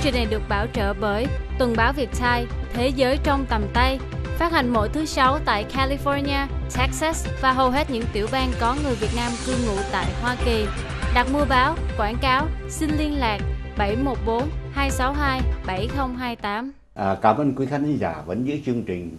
trình này được bảo trợ bởi Tuần báo Việt Time, Thế giới trong tầm tay, phát hành mỗi thứ Sáu tại California, Texas và hầu hết những tiểu bang có người Việt Nam cư ngụ tại Hoa Kỳ. Đặt mua báo, quảng cáo, xin liên lạc 714 262 7028. Cảm ơn quý khán giả vẫn giữ chương trình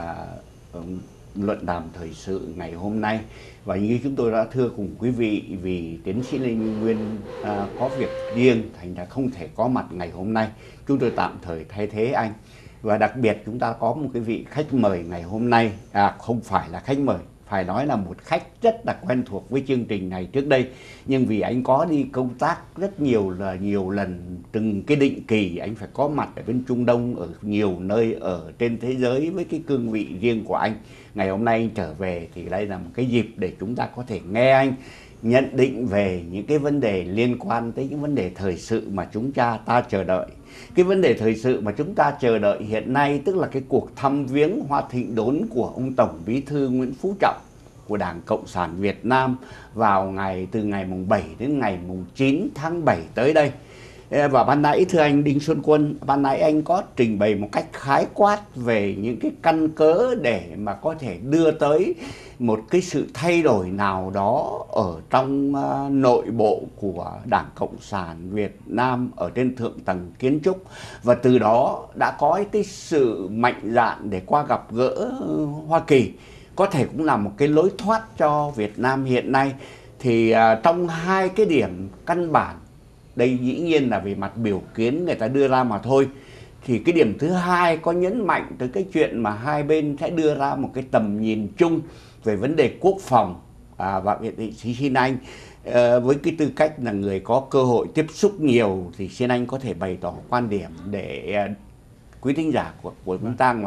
luận đàm thời sự ngày hôm nay. Và như chúng tôi đã thưa cùng quý vị, vì tiến sĩ Lê Minh Nguyên có việc riêng thành ra không thể có mặt ngày hôm nay, chúng tôi tạm thời thay thế anh. Và đặc biệt chúng ta có một cái vị khách mời ngày hôm nay, không phải là khách mời, phải nói là một khách rất là quen thuộc với chương trình này trước đây. Nhưng vì anh có đi công tác rất nhiều lần, từng cái định kỳ anh phải có mặt ở bên Trung Đông, ở nhiều nơi ở trên thế giới với cái cương vị riêng của anh. Ngày hôm nay anh trở về thì đây là một cái dịp để chúng ta có thể nghe anh nhận định về những cái vấn đề liên quan tới những vấn đề thời sự mà chúng ta chờ đợi. Cái vấn đề thời sự mà chúng ta chờ đợi hiện nay tức là cái cuộc thăm viếng Hoa Thịnh Đốn của ông Tổng Bí thư Nguyễn Phú Trọng của Đảng Cộng sản Việt Nam vào từ ngày mùng 7 đến ngày mùng 9 tháng 7 tới đây. Và ban nãy thưa anh Đinh Xuân Quân, ban nãy anh có trình bày một cách khái quát về những cái căn cớ để mà có thể đưa tới một cái sự thay đổi nào đó ở trong nội bộ của Đảng Cộng sản Việt Nam ở trên thượng tầng kiến trúc. Và từ đó đã có cái sự mạnh dạn để qua gặp gỡ Hoa Kỳ. Có thể cũng là một cái lối thoát cho Việt Nam hiện nay. Thì trong hai cái điểm căn bản, đây dĩ nhiên là về mặt biểu kiến người ta đưa ra mà thôi. Thì cái điểm thứ hai có nhấn mạnh tới cái chuyện mà hai bên sẽ đưa ra một cái tầm nhìn chung về vấn đề quốc phòng. Và viện sĩ xin anh với cái tư cách là người có cơ hội tiếp xúc nhiều thì xin anh có thể bày tỏ quan điểm để quý thính giả của chúng ta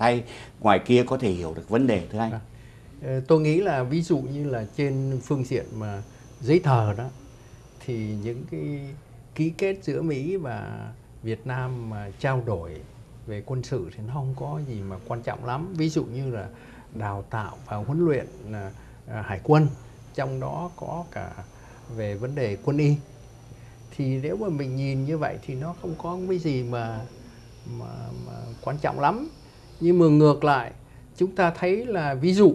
ngoài kia có thể hiểu được vấn đề thưa anh. Tôi nghĩ là ví dụ như là trên phương diện mà giấy tờ đó thì những cái ký kết giữa Mỹ và Việt Nam mà trao đổi về quân sự thì nó không có gì mà quan trọng lắm. Ví dụ như là đào tạo và huấn luyện hải quân, trong đó có cả về vấn đề quân y. Thì nếu mà mình nhìn như vậy thì nó không có cái gì mà quan trọng lắm. Nhưng mà ngược lại, chúng ta thấy là ví dụ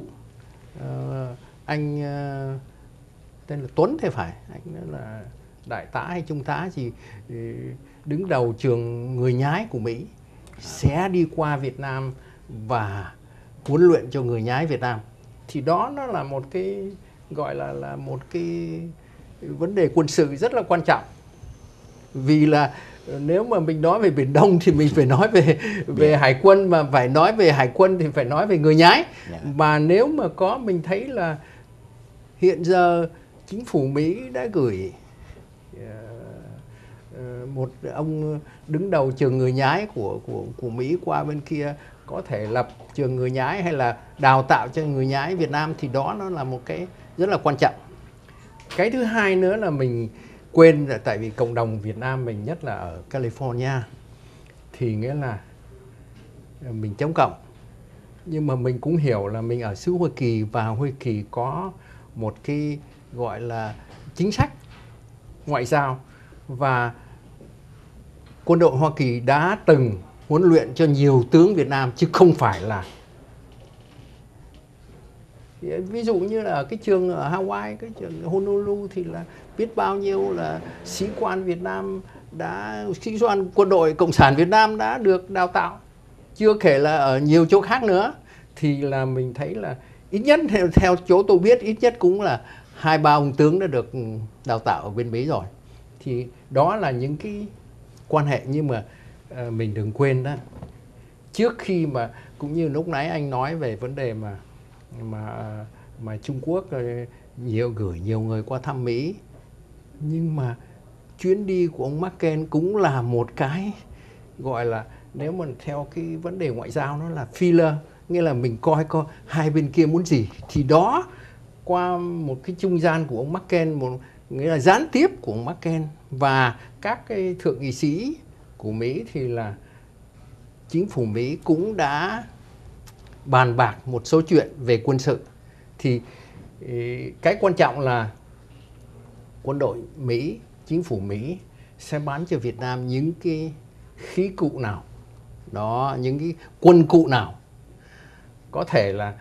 anh tên là Tuấn thì phải, anh là đại tá hay trung tá gì đứng đầu trường người nhái của Mỹ sẽ đi qua Việt Nam và huấn luyện cho người nhái Việt Nam. Thì đó nó là một cái gọi là một cái vấn đề quân sự rất là quan trọng. Vì là nếu mà mình nói về Biển Đông thì mình phải nói về hải quân, mà phải nói về hải quân thì phải nói về người nhái. Mà nếu mà mình thấy là hiện giờ chính phủ Mỹ đã gửi một ông đứng đầu trường người nhái của Mỹ qua bên kia, có thể lập trường người nhái hay là đào tạo cho người nhái Việt Nam, thì đó nó là một cái rất là quan trọng. Cái thứ hai nữa là mình quên là tại vì cộng đồng Việt Nam mình, nhất là ở California, thì nghĩa là mình chống cộng. Nhưng mà mình cũng hiểu là mình ở xứ Hoa Kỳ, và Hoa Kỳ có một cái gọi là chính sách ngoại giao, và quân đội Hoa Kỳ đã từng huấn luyện cho nhiều tướng Việt Nam, chứ không phải là ví dụ như là ở cái trường ở Hawaii, cái trường Honolulu thì là biết bao nhiêu là sĩ quan Việt Nam sĩ quan quân đội Cộng sản Việt Nam đã được đào tạo, chưa kể là ở nhiều chỗ khác nữa. Thì là mình thấy là ít nhất theo chỗ tôi biết, ít nhất cũng là 2-3 ông tướng đã được đào tạo ở bên Mỹ rồi. Thì đó là những cái quan hệ. Nhưng mà mình đừng quên đó, trước khi mà cũng như lúc nãy anh nói về vấn đề mà Trung Quốc gửi nhiều người qua thăm Mỹ, nhưng mà chuyến đi của ông Merkel cũng là một cái gọi là, nếu mà theo cái vấn đề ngoại giao nó là filler, nghĩa là mình coi hai bên kia muốn gì thì đó, qua một cái trung gian của ông Merkel, nghĩa là gián tiếp của ông Merkel và các cái thượng nghị sĩ của Mỹ, thì là chính phủ Mỹ cũng đã bàn bạc một số chuyện về quân sự. Thì cái quan trọng là quân đội Mỹ, chính phủ Mỹ sẽ bán cho Việt Nam những cái khí cụ nào đó, những cái quân cụ nào. Có thể là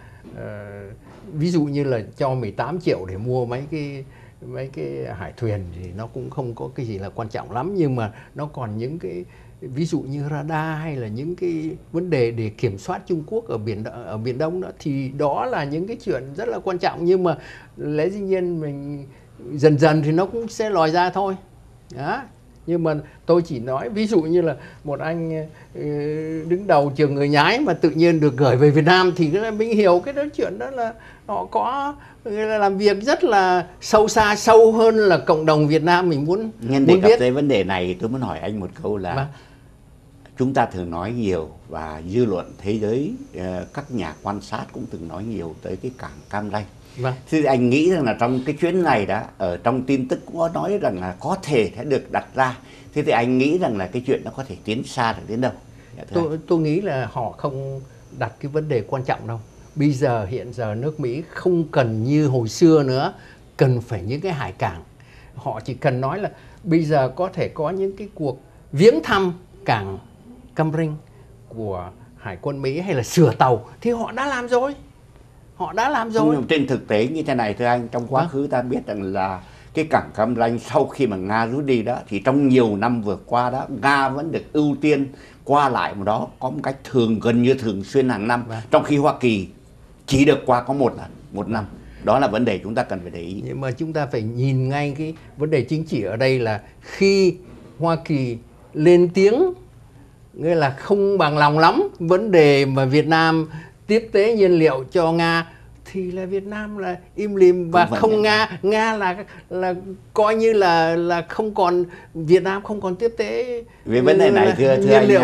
ví dụ như là cho 18 triệu để mua mấy cái hải thuyền thì nó cũng không có cái gì là quan trọng lắm, nhưng mà nó còn những cái ví dụ như radar hay là những cái vấn đề để kiểm soát Trung Quốc ở Biển Đông đó, thì đó là những cái chuyện rất là quan trọng, nhưng mà lẽ dĩ nhiên mình dần dần thì nó cũng sẽ lòi ra thôi đó. Nhưng mà tôi chỉ nói ví dụ như là một anh đứng đầu trường người nhái mà tự nhiên được gửi về Việt Nam thì mình hiểu cái đó chuyện đó là họ có làm việc rất là sâu xa, sâu hơn là cộng đồng Việt Nam mình muốn Nhân đề cập tới vấn đề này, tôi muốn hỏi anh một câu là chúng ta thường nói nhiều và dư luận thế giới, các nhà quan sát cũng từng nói nhiều tới cái cảng Cam Ranh. Thì anh nghĩ rằng là trong cái chuyến này đó, ở trong tin tức cũng có nói rằng là có thể sẽ được đặt ra. Thế thì anh nghĩ rằng là cái chuyện nó có thể tiến xa được đến đâu? Tôi nghĩ là họ không đặt cái vấn đề quan trọng đâu. Bây giờ hiện giờ nước Mỹ không cần như hồi xưa nữa, cần phải những cái hải cảng. Họ chỉ cần nói là bây giờ có thể có những cái cuộc viếng thăm cảng Cam Ranh của Hải quân Mỹ hay là sửa tàu thì họ đã làm rồi. Họ đã làm rồi. Nhưng trên thực tế như thế này thưa anh, trong quá khứ ta biết rằng là cái cảng Cam Ranh sau khi mà Nga rút đi đó, thì trong nhiều năm vừa qua đó, Nga vẫn được ưu tiên qua lại một đó có một cách gần như thường xuyên hàng năm, trong khi Hoa Kỳ chỉ được qua có một lần, một năm. Đó là vấn đề chúng ta cần phải để ý. Nhưng mà chúng ta phải nhìn ngay cái vấn đề chính trị ở đây là khi Hoa Kỳ lên tiếng nghĩa là không bằng lòng lắm vấn đề mà Việt Nam tiếp tế nhiên liệu cho Nga, thì là Việt Nam là im lìm và không Nga là coi như là không còn, Việt Nam không còn tiếp tế về vấn đề này thưa nhiên liệu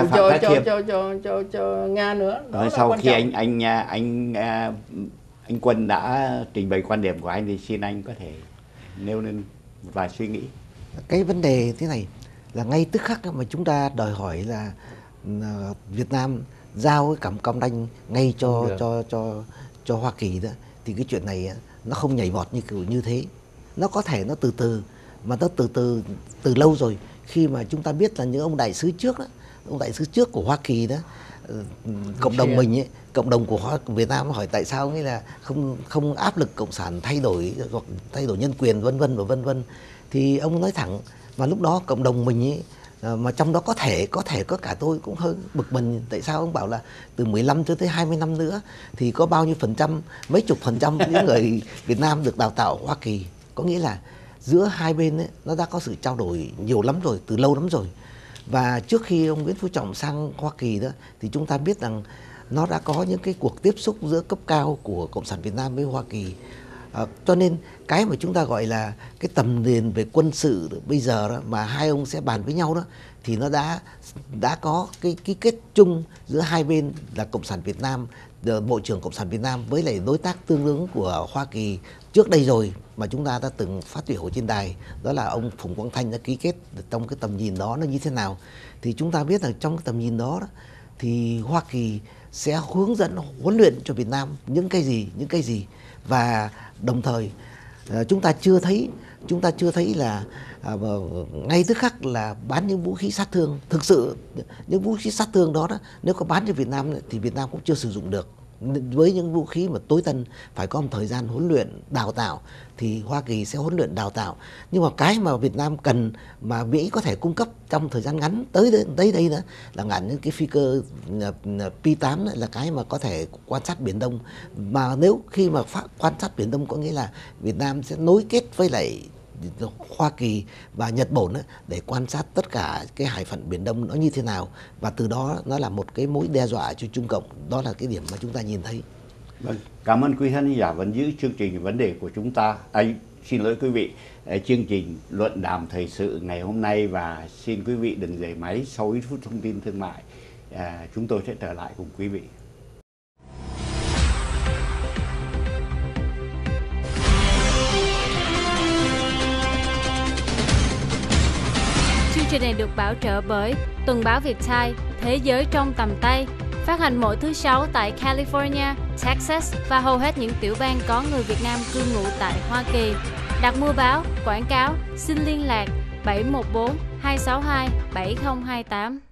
cho Nga nữa. Đó sau khi anh Quân đã trình bày quan điểm của anh thì xin anh có thể nêu lên một vài suy nghĩ. Cái vấn đề thế này là ngay tức khắc mà chúng ta đòi hỏi là Việt Nam giao cái cảng Cam Ranh ngay cho Hoa Kỳ đó, thì cái chuyện này nó không nhảy vọt như thế. Nó có thể nó từ từ, mà nó từ lâu rồi. Khi mà chúng ta biết là những ông đại sứ trước đó, ông đại sứ trước của Hoa Kỳ đó, cộng đồng mình ấy, cộng đồng của Việt Nam hỏi tại sao nghĩa là không áp lực cộng sản thay đổi hoặc thay đổi nhân quyền vân vân, thì ông nói thẳng, mà lúc đó cộng đồng mình ấy, mà trong đó có thể có cả tôi cũng hơi bực mình, tại sao ông bảo là từ 15 cho tới 20 năm nữa thì có bao nhiêu %, mấy chục % những người Việt Nam được đào tạo Hoa Kỳ. Có nghĩa là giữa hai bên ấy, nó đã có sự trao đổi nhiều lắm rồi, từ lâu lắm rồi. Và trước khi ông Nguyễn Phú Trọng sang Hoa Kỳ đó thì chúng ta biết rằng nó đã có những cái cuộc tiếp xúc giữa cấp cao của Cộng sản Việt Nam với Hoa Kỳ. Cho nên cái mà chúng ta gọi là cái tầm nhìn về quân sự bây giờ đó, mà hai ông sẽ bàn với nhau đó, thì nó đã có cái ký kết chung giữa hai bên là Cộng sản Việt Nam, Bộ trưởng Cộng sản Việt Nam với lại đối tác tương ứng của Hoa Kỳ trước đây rồi, mà chúng ta đã từng phát biểu trên đài, đó là ông Phùng Quang Thanh đã ký kết trong cái tầm nhìn đó nó như thế nào. Thì chúng ta biết rằng trong cái tầm nhìn đó thì Hoa Kỳ sẽ hướng dẫn huấn luyện cho Việt Nam những cái gì, và đồng thời chúng ta chưa thấy là ngay tức khắc là bán những vũ khí sát thương. Thực sự những vũ khí sát thương đó nếu có bán cho Việt Nam thì Việt Nam cũng chưa sử dụng được. Với những vũ khí mà tối tân phải có một thời gian huấn luyện đào tạo thì Hoa Kỳ sẽ huấn luyện đào tạo. Nhưng mà cái mà Việt Nam cần mà Mỹ có thể cung cấp trong thời gian ngắn tới đây đó là ngắn những cái phi cơ P-8 là cái mà có thể quan sát Biển Đông. Mà nếu khi mà quan sát Biển Đông có nghĩa là Việt Nam sẽ nối kết với lại Hoa Kỳ và Nhật Bản để quan sát tất cả cái hải phận Biển Đông nó như thế nào, và từ đó nó là một cái mối đe dọa cho Trung Cộng. Đó là cái điểm mà chúng ta nhìn thấy. Vâng, cảm ơn quý khán giả vẫn giữ chương trình vấn đề của chúng ta. Xin lỗi quý vị, chương trình luận đàm thời sự ngày hôm nay, và xin quý vị đừng rời máy sau ít phút thông tin thương mại. Chúng tôi sẽ trở lại cùng quý vị. Chương trình này được bảo trợ bởi Tuần báo Việt Thai, Thế giới trong tầm tay, phát hành mỗi thứ Sáu tại California, Texas và hầu hết những tiểu bang có người Việt Nam cư ngụ tại Hoa Kỳ. Đặt mua báo, quảng cáo, xin liên lạc 714 262 7028.